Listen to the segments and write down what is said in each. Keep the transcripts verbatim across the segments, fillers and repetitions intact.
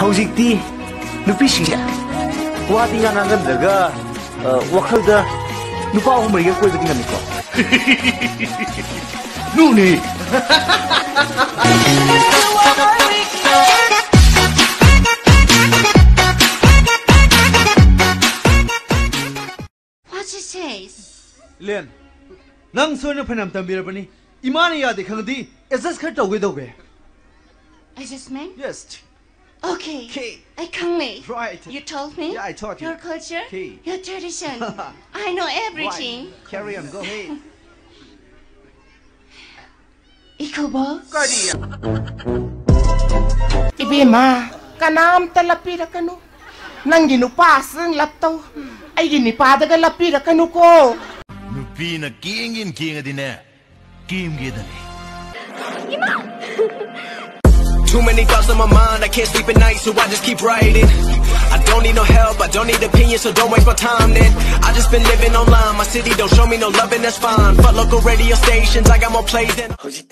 Hojikti nupisingya wadi nga nangan daga wakhalda nupa umriga koi bati ngami ko nuni What she says? Len nang soina phanam tambira bani imani ya dekhangdi adjust khar tawge doge Adjustment? Yes. Okay. Okay. I can't wait. Right. You told me? Yeah, I taught you. Your culture? Okay. Your tradition? I know everything. Right. Carry on, go ahead. Ikubo? Kadi. Ibima, kanam talapira kanu. Nang ginupasang lapto. Ay ginipada ka lapira kanu ko. Nupi na kingin kinga din eh. Kim gida ni. Too many thoughts on my mind, I can't sleep at night, so I just keep writing. I don't need no help, I don't need opinions, so don't waste my time then. I just been living online, my city don't show me no love and that's fine. Fuck local radio stations, I got more plays than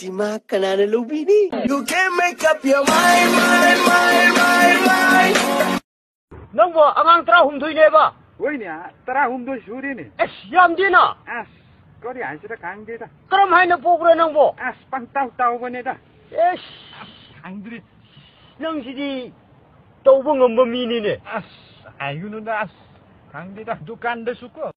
you can't make up your mind, mind, mind, mind, mind. Nangbo angang tara humdui neba Woi ni tara humdui suri ni es yamdina as kau di answer kang dia dah karam haina pokra nangbo as pantau tau bane dah es angdri nang sidi tawbo ngamba mini ne as ayun dah as kang dia dah dukan dah suko